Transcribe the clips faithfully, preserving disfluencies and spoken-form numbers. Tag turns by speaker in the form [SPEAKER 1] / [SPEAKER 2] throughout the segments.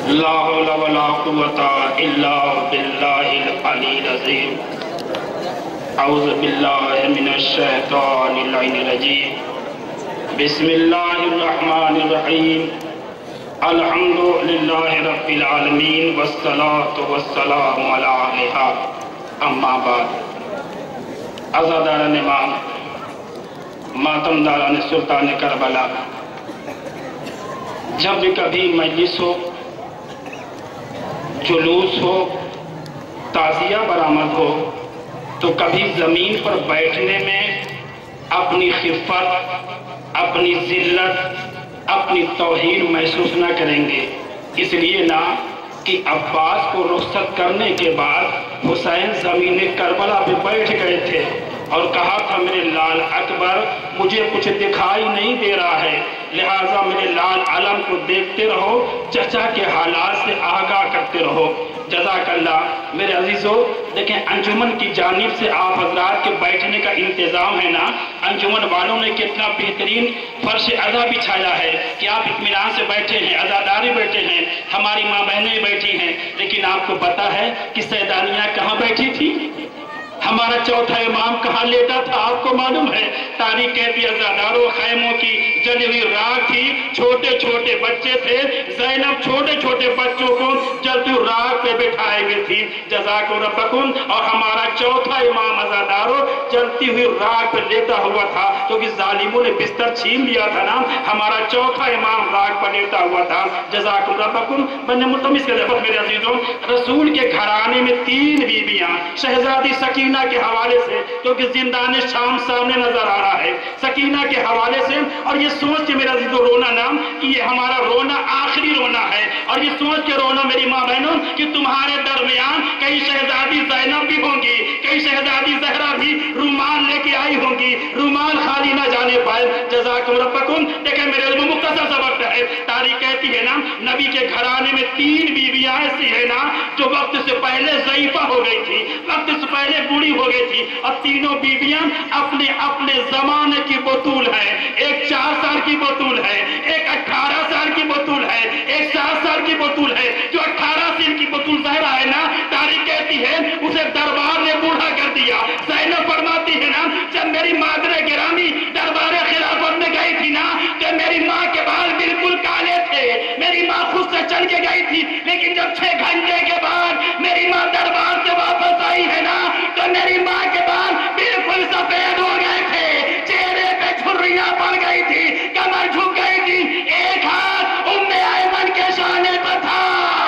[SPEAKER 1] لا حول ولا قوة إلا بالله العلي العظيم أعوذ بالله من الشيطان اللعين الرجيم بسم الله الرحمن الرحيم الحمد لله رب العالمين والصلاة والسلام على أهلها أما بعد عزاداران امام ماتم داران سلطان کربلا جب بھی کبھی مجلس ہو جلوس ہو تعزیہ برآمد ہو تو کبھی زمین پر بیٹھنے میں اپنی خفت اپنی ذلت اپنی توہین محسوس نہ کریں گے، اس لیے نہ کہ عباس کو رخصت کرنے کے بعد حسین زمین کربلا پہ بیٹھ گئے تھے اور کہا تھا میرے لال اکبر مجھے کچھ دکھائی نہیں دے رہا ہے، لہٰذا میرے لال علم کو دیکھتے رہو، چچا کے حالات سے آگاہ کرتے رہو۔ جزاک اللہ۔ میرے عزیزو دیکھیں انجمن کی جانب سے آپ حضرات کے بیٹھنے کا انتظام ہے نا، انجمن والوں نے کتنا بہترین فرش عزا بچھایا ہے کہ آپ اطمینان سے بیٹھے ہیں، عزاداری بیٹھے ہیں، ہماری ماں بہنیں بیٹھی ہیں، لیکن آپ کو پتا ہے کہ سیدانیہ کہاں بیٹھی تھی؟ ہمارا چوتھا امام کہاں لیٹا تھا آپ کو معلوم ہے؟ تاریخ کہتی ہے عزاداروں خیموں کی جلی ہوئی راکھ تھی، چھوٹے چھوٹے بچے تھے، زینب چھوٹے چھوٹے بچوں کو جلتی ہوئی راکھ پہ بٹھائے ہوئے تھی، جزاکم ربکم، اور ہمارا چوتھا امام عزاداروں جلتی ہوئی راکھ پہ لیٹا ہوا تھا کیونکہ ظالموں نے بستر چھین لیا تھا نا، ہمارا چوتھا امام راکھ پہ لیٹا ہوا تھا، جزاکم ربکم۔ میں نے ملتمس کے دفعہ میرے عزیزوں رسول کے گھرانے میں تین بیویاں، شہزادی سکینہ کے حوالے سے کیونکہ زندان شام سامنے نظر آ رہا ہے، سکینہ کے حوالے سے، اور یہ سوچ کے میرا عزیزو رونا نام کہ یہ ہمارا رونا آخری رونا ہے، اور یہ سوچ کے رونا میری ماں بہنوں کہ تمہارے درمیان کئی شہزادی زینب بھی ہوں گی، کئی شہزادی زہرا بھی رومال لے کے آئی ہوں گی، رومال خالی نہ جانے پائے، جزاکم ربکم۔ دیکھیں میرے علم مختصر سا وقت ہے، تاریخ کہتی ہے نا نبی کے گھرانے میں تین بیویاں ایسی ہے نا جو وقت سے پہلے ضعیفہ ہو گئی تھی، وقت سے پہلے بوڑھی ہو گئی تھی، اور تینوں بیویاں اپنے اپنے زمانے کی بطول ہے، ایک چار سال کی بطول ہے، ایک اٹھارہ سال کی بطول ہے، ایک سات سال کی بطول ہے۔ جو اٹھارہ سال کی بطول زہرا ہے نا تاریخ کہتی ہے اسے دربار نے بوڑھا کر دیا، زینب فرماتی ہے نا جب میری مادر گرامی دربار خلافت میں گئی تھی نا تو میری ماں کے بال بالکل کالے تھے، میری ماں خود سے چل کے گئی تھی، لیکن جب چھ گھنٹے کے بعد میری ماں دربار سے واپس آئی ہے نا تو میری ماں کے بال بالکل سفید ہو گئے تھے، چہرے پہ جھریاں پڑ گئی تھی، کمر جھک گئی تھی، ایک ہاتھ ام ایمن کے شانے پر تھا،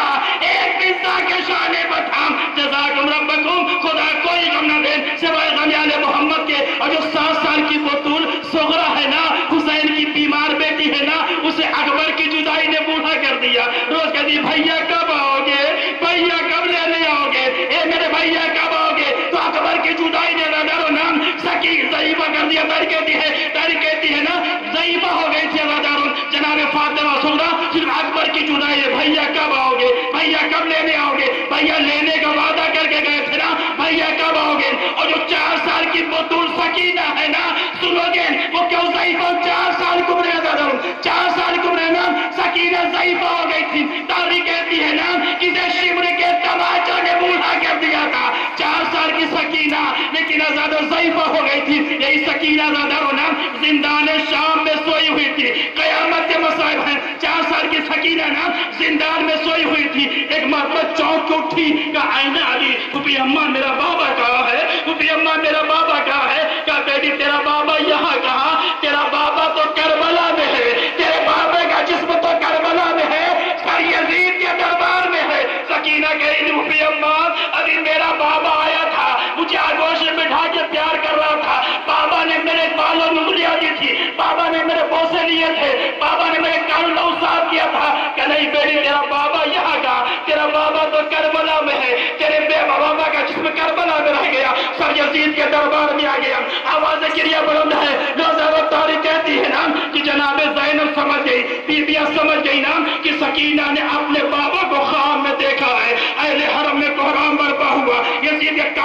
[SPEAKER 1] ایک پزا کے شانے پر تھا، جزاکم ربکم۔ خدا کوئی غم نہ دے سوائے غم آل محمد کے، اور جو سات سال کی بطول صغرا ہے نا حسین کی بیمار بیٹی ہے نا اسے اکبر کی جدائی نے بوڑھا کر دیا، روز کہتی بھیا کب آؤ گے، بھیا کب لینے آؤ گے، اے میرے بھیا کب آؤ گے، تو اکبر کی جدائی نے ڈرو نام سکی ضعیفہ کر دیا، تاریخ کہتی ہے تاریخ کہتی ہے نا ضعیفہ ہو گئی تھی عزاداروں، جناب فاطمہ صغرا صرف اکبر کی جدائی ہے، بھیا کب آؤ گے، بھیا کب لینے آؤ گے، بھیا لینے کا وعدہ کر کے گئے تھے نا، بھیا کب آؤ گے، اور جو چار سال کی بطول سکینہ ہے نا سنو گے وہ کیوں ضعیفہ، چار سال کی عمر عزاداروں، چار سال کی عمر نا سکینہ ضعیفہ ہو گئی تھی، تاریخ کہتی ہے نا کسے شمر کے تماچا نے بوڑھا کر دیا تھا، چار سال کی سکینہ لیکن آزادہ ضعیفہ ہو گئی تھی، یہی سکینہ آزادہ نا زندان شام میں سوئی ہوئی تھی، قیامت کے مصائب ہیں، چار سال کی سکینہ نا زندان میں سوئی ہوئی تھی، ایک مرتبہ چونک کے اٹھی کہ آئینہ علی پھوپھی اماں میرا بابا کہاں ہے، پھوپھی اماں میرا بابا کہاں ہے، کہا بیٹی تیرا بابا یہاں کہاں، تیرا بابا تو کربلا میں ہے، تیرے بابے کا جسم تو کربلا میں ہے، سر یزید کے دربار میں ہے، سکینہ کہہ رہی پھوپھی اماں ابھی میرا بابا آیا تھا، مجھے آگوش میں بٹھا کے پیار کر رہا تھا، بابا نے میرے بالوں میں انگلیاں دی تھی، بابا نے میرے بوسے لیے تھے، بابا نے میرے کانوں لو صاف کیا تھا، کہ نہیں بیٹی تیرا بابا یہاں کا، تیرا بابا تو کربلا میں ہے، تیرے بے بابا کا جسم کربلا میں رہ گیا، سر یزید کے دربار میں آ گیا، آواز کریا بلند ہے، روزہ تاریخ کہتی ہے نا کہ جناب زینب سمجھ گئی، بیبیاں سمجھ گئی نا کہ سکینہ نے اپنے بابا کو خواب میں دیکھا ہے، اہل حرم میں کوہرام برپا ہوا، یزید کے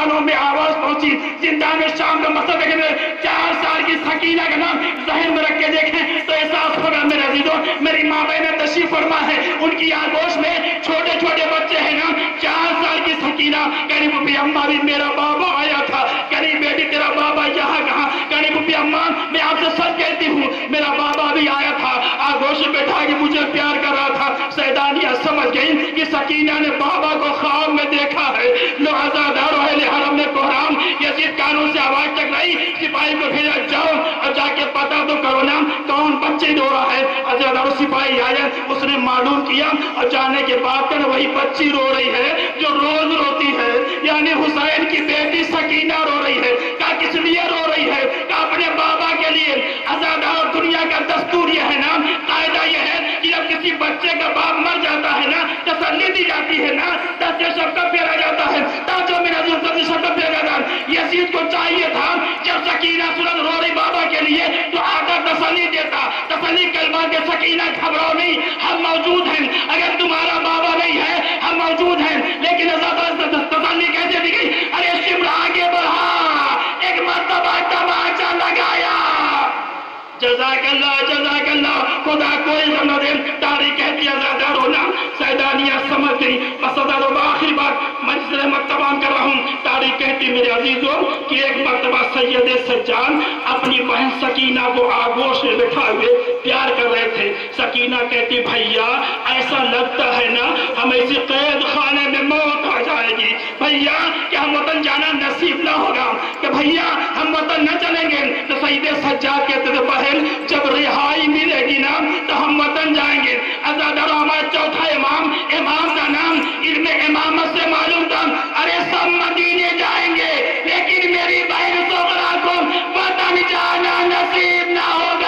[SPEAKER 1] کانوں میں آواز پہنچی زندان شام کا مسئلہ دیکھنے چار سال کی سکینہ کا نام ذہن میں رکھ کے دیکھیں تو احساس ہوگا میرے عزیزوں میری ماں بہن تشریف فرما ہے ان کی آگوش میں چھوٹے چھوٹے بچے ہیں نا چار سال کی سکینہ کہنی بھوپی اماں بھی میرا بابا آیا تھا کہنی بیٹی تیرا بابا یہاں کہاں کہنی بھوپی اماں میں آپ سے سچ کہتی ہوں میرا بابا بھی آیا تھا آگوش میں بیٹھا کہ مجھے پیار کر رہا تھا سیدانیہ سمجھ گئی کہ سکینہ نے بابا کو خواب میں دیکھا ہے لو عزادار اہل حرم نے کوہرام یزید قانون سے آواز ٹکرائی سپاہی کو بھیجا جاؤ اور جا کے پتا تو کرو نا کون بچے رو رہا ہے عزادار سپاہی آیا اس نے معلوم کیا اور جانے کے بعد کر وہی بچی رو رہی ہے جو روز روتی ہے یعنی حسین کی بیٹی سکینہ رو رہی ہے کہا کس لیے رو رہی ہے کہا اپنے بابا کے لیے عزادار دنیا کا دستور یہ ہے نا قاعدہ یہ ہے کہ جب کسی بچے کا باپ مر جاتا ہے نا تسلی دی جاتی ہے نا دس شب کا پھیرا جاتا ہے تاجو میں نظر دس شب کا پھیرا جاتا ہے یزید کو چاہیے تھا جب سکینہ سنت رو رہی بابا کے لیے تو آتا تسلی دیتا تسلی کلمہ کے سکینہ گھبراؤ نہیں ہم موجود ہیں اگر تمہارا بابا نہیں ہے ہم موجود ہیں لیکن تسلی کیسے دی گئی ارے شمر آگے بڑھا ایک مرتبہ تماچا لگایا جزاک اللہ جزاک اللہ خدا کوئی غم نہ دے تاریخ کہتی ہے زیادہ رونا سیدانیہ سمجھ گئی مصدر و آخری بات مجلس رحمت تمام کر رہا ہوں تاریخ کہتی میرے عزیزوں کہ ایک مرتبہ سید سجاد اپنی بہن سکینہ کو آگوش میں بٹھا ہوئے پیار کر رہے تھے سکینہ کہتی بھیا ایسا لگتا ہے نا ہمیں اسی قید خانے میں موت آ جائے گی بھیا کہ ہم وطن جانا نصیب نہ ہوگا کہ بھیا ہم وطن نہ چلیں گے تو سید سجاد کہتے تھے بہن جب رہائی ملے گی نا تو ہم وطن جائیں گے عزادار ہمارا چوتھا امام امام کا نام علم امامت سے معلوم تھا ارے سب مدینے جائیں گے لیکن میری بہن صغرا کو وطن جانا نصیب نہ ہوگا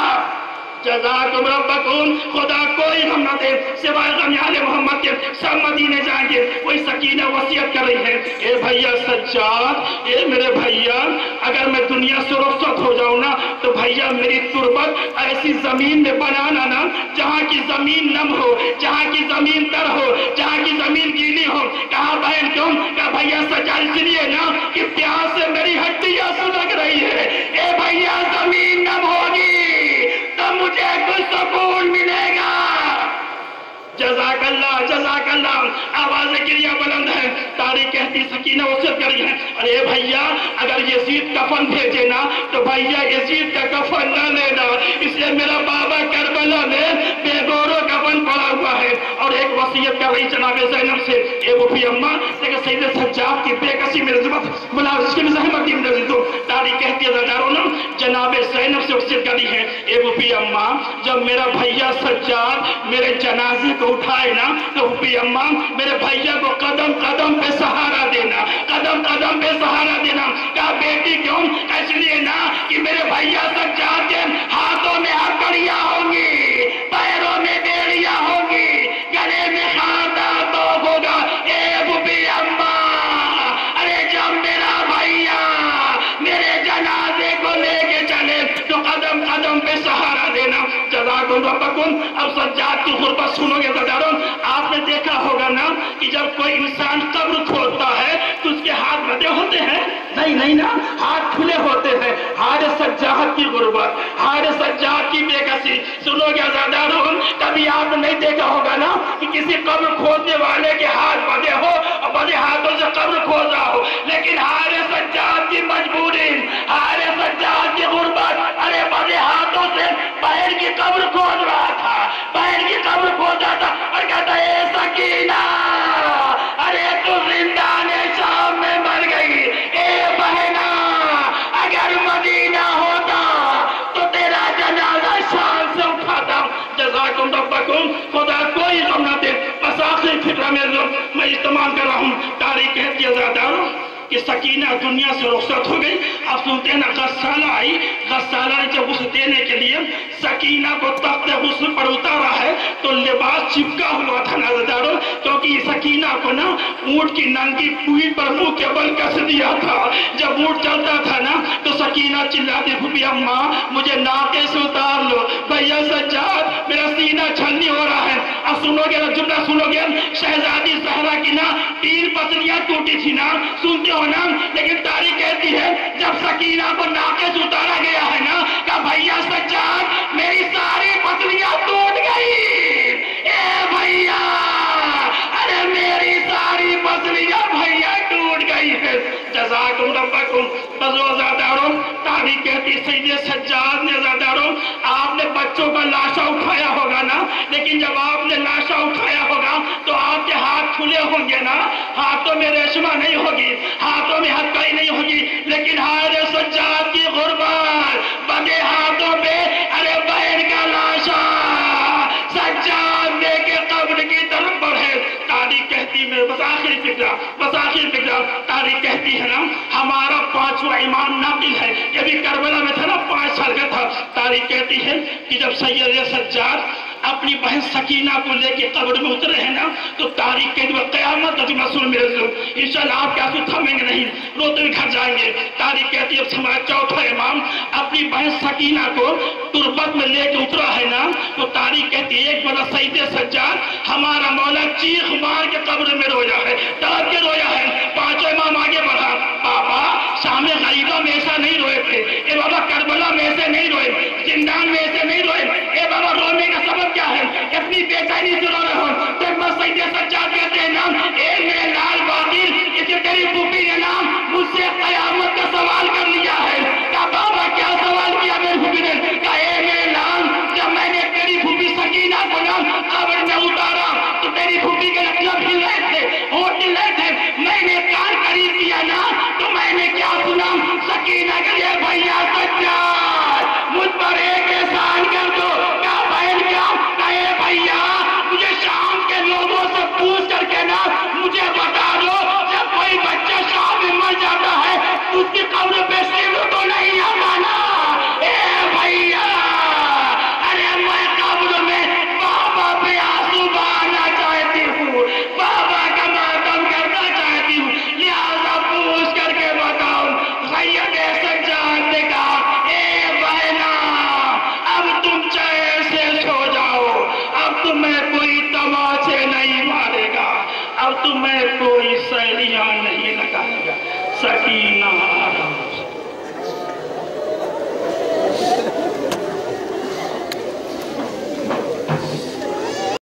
[SPEAKER 1] جزاکم ربکم خدا کوئی غم نہ دے سوائے غم آل محمد کے سب مدینے جائیں گے وہی سکینہ وصیت کر رہی ہے اے بھیا سجاد اے میرے بھیا اگر میں دنیا سے رخصت ہو جاؤں نا تو بھیا میری تربت ایسی زمین میں بنانا نا جہاں کی زمین نم ہو جہاں کی زمین تر ہو جہاں کی زمین گیلی ہو کہا بہن کیوں کہا بھیا سجاد اس لیے نا کہ پیاس سے میری ہڈیاں سلگ رہی ہے اے بھیا زمین نم ہوگی تو مجھے کچھ سکون ملے گا جزاک اللہ جزاک اللہ آواز کریا بلند ہے تاریخ کہتی سکینہ وصیت کری ہے ارے بھیا اگر یزید کفن بھیجے نا تو بھیا یزید کا کفن نہ لینا اس لیے میرا بابا کربلا میں بے گورو کفن پڑا ہوا ہے اور ایک وصیت کر رہی جناب زینب سے اے وہ بھی اماں لیکن سید سجاد کی بے کسی میرے زبط بلا اس کے مزاحمت دی میرے دو تاریخ کہتی ہے زداروں نے جناب زینب سے وصیت کری ہے اے وہ بھی اماں جب میرا بھیا سجاد میرے جنازے کو اٹھائے نا تو بھی اماں میرے بھائیہ کو قدم قدم پہ سہارا دینا قدم قدم پہ سہارا دینا کہا بیٹی کیوں اس لیے نا کہ میرے بھائیہ سجاد کے ہاتھوں میں ہتھڑیاں ہوں گی پیروں میں بیڑیاں ہوں گی گلے میں خاندہ تو ہوگا اے بھی اماں ارے جب میرا بھائیہ میرے جنازے کو لے کے چلے تو قدم قدم پہ سہارا دینا جزاکم ربکم اب سجاد کی غربت سنو گے زداروں آپ نے دیکھا ہوگا نا کہ جب کوئی انسان قبر کھودتا ہے تو اس کے ہاتھ بندے ہوتے ہیں نہیں نہیں نا ہاتھ کھلے ہوتے ہیں ہار سجاد کی غربت ہار سجاد کی بے کسی سنو گے زداروں کبھی آپ نے نہیں دیکھا ہوگا نا کہ کسی قبر کھودنے والے کے ہاتھ بندے ہو اور بندے ہاتھوں سے قبر کھود رہا ہو لیکن ہار سجاد کی مجبوری ہار سجاد کی غربت ارے بندے ہاتھوں سے بہن کی قبر کھود رہا تھا بہن کی قبر کھودا تھا اور کہتا اے سکینہ ارے تو زندان شام میں مر گئی اے بہنا اگر مدینہ ہوتا تو تیرا جنازہ شام سے اٹھاتا جزاکم ربکم خدا کوئی غم نہ دے بس آخری فکرہ میں میں اجتماع کر رہا ہوں تاریخ کہتی ہے زیادہ کہ سکینہ دنیا سے رخصت ہو گئی اب سنتے ہیں نا غسالہ آئی غسالہ نے جب غسل دینے کے لیے سکینہ کو تخت غسل پر اتارا ہے تو لباس چپکا ہوا تھا نازداروں کیونکہ कि सकीना को ना ऊंट की नंगी पीठ पर मुंह के बल कस दिया था। जब ऊंट चलता था ना तो सकीना चिल्लाती, फूफी अम्मा मुझे नाके से उतार लो, भैया सज्जाद मेरा सीना छलनी हो रहा है। अब सुनोगे ना, जुमला सुनोगे, शहजादी ज़हरा की ना तीन पसलियां टूटी थी ना, सुनते हो ना। लेकिन तारीख कहती है जब सकीना को नाके से उतारा गया है ना, कहा भैया सज्जाद मेरी सारी पसलियां टूट गई। ए भैया, अरे मेरी सारी पसलियां भैया टूट गई है। जज़ाकुम रब्बकुम। बज़ोज़ादारों, तारीख कहती सैयद सज्जाद ने ज़ादारों आपने बच्चों का लाशा उठाया होगा ना, लेकिन जब आपने लाशा उठाया होगा तो आपके हाथ खुले होंगे ना, हाथों में रेशमा नहीं होगी, हाथों में हथकड़ी नहीं होगी, लेकिन हारे सज्जाद की गुर्बत, बंधे हाथों पे अरे बहन का लाशा सज्जाद लेके कब्र की तरफ बढ़े। तारीख कहती है, बस आखिरी फिक्रा, बस आखिरी फिक्रा, तारीख कहती है ना हमारा पांचवा इमाम नाकिल है, ये भी करबला में था ना, पांच साल का था। तारीख कहती है कि जब सैयद सज्जाद अपनी बहन सकीना को लेके कब्र में उतरे हैं ना, तो तारीख के दिन क़यामत तक मसूल मेरे लोग इंशाल्लाह आपके आंसू थमेंगे नहीं, रोते हुए घर जाएंगे। तारीख कहती है हमारा चौथा इमाम अपनी बहन सकीना को तुरबत में लेके उतरा है ना, तो तारीख कहती है एक बड़ा सईद सज्जाद हमारा मौला चीख मार के कब्र में रोया है, तड़प के रोया है। पांचों इमाम आगे बढ़ा, बाबा शाम गरीबा में ऐसा नहीं रोए थे, ए बाबा करबला में ऐसे नहीं रोए, जिंदान में ऐसे नहीं रोए, ए बाबा रोने का सबब क्या है, अपनी बेचैनी से रो रहे हो। तो बस सैयद सज्जाद कहते हैं ना, ए मेरे लाल बागिर, इसे तेरी फूफी ने नाम मुझसे क़यामत का सवाल कर लिया है। कहा बाबा क्या सवाल किया मेरी फूफी ने? कहा ए मेरे लाल, जब मैंने तेरी फूफी सकीना को ना कब्र में उतारा तो तेरी फूफी के लब हिल रहे थे, होठ हिल रहे थे, मैंने कान करीब किया ना तो मैंने क्या सुना, सकीना के लिए भैया सज्जाद मुझ पर एक एहसान कर दो। क्या बहन क्या? कहे भैया मुझे शाम के लोगों से पूछ करके ना मुझे बता दो, जब कोई बच्चा शाम में मर जाता है उसकी कब्र पे सिर तो नहीं आता ना। ए भैया, अरे मैं कब्र में बाबा पे आंसू बहाना चाहती हूँ, बाबा का मातम करना चाहती हूँ, लिहाजा पूछ करके बताओ। सैयद सज्जाद ने कहा ए बहना अब तुम चैन से सो जाओ, अब तुम्हें कोई तमाचे नहीं मारेगा, अब तुम्हें कोई सैलियां नहीं लगाएगा। सकीना आराम